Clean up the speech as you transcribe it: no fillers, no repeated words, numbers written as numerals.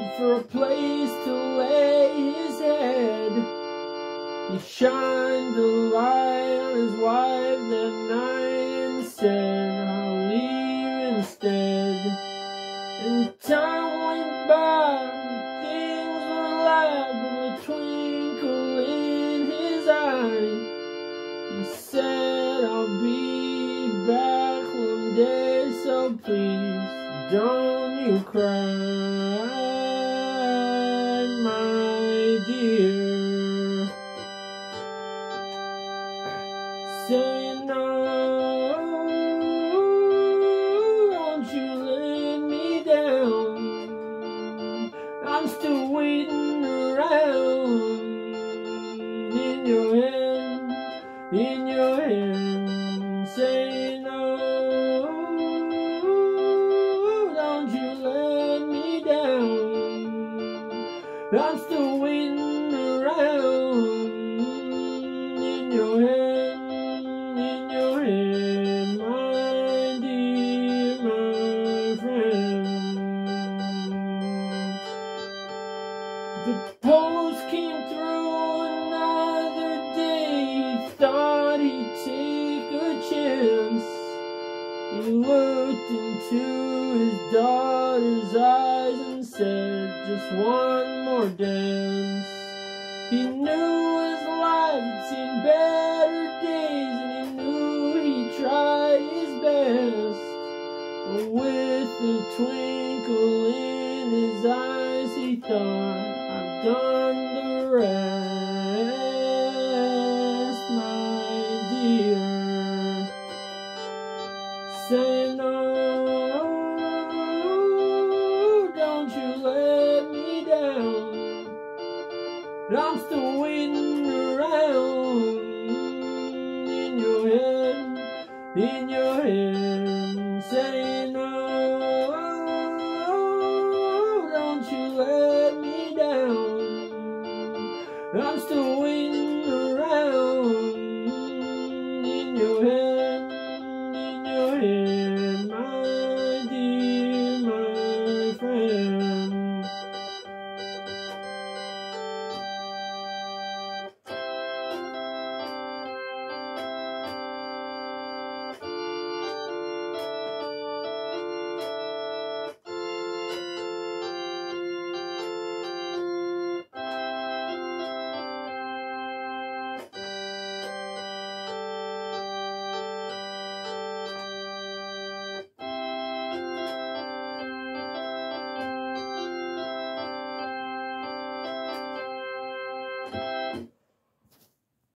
looking for a place to lay his head. He shined a light on his wife that night and said, I'll leave instead. And time went by, things were light, but a twinkle in his eye. He said, I'll be back one day, so please don't you cry, my dear. Say no, don't you let me down. I'm still waiting around in your hand, in your hand. Say no, don't you let me down. I'm still waiting around in your hand, in your hand, my dear, my friend. The post came through another day. He thought he'd take a chance. He looked into his daughter's eyes and said, just one more dance. He knew his life had seen better days, and he knew he tried his best. But with a twinkle in his eyes, he thought, I've done the rest, my dear. Say no, don't you let me down. I'm still waiting around in your head, in your head.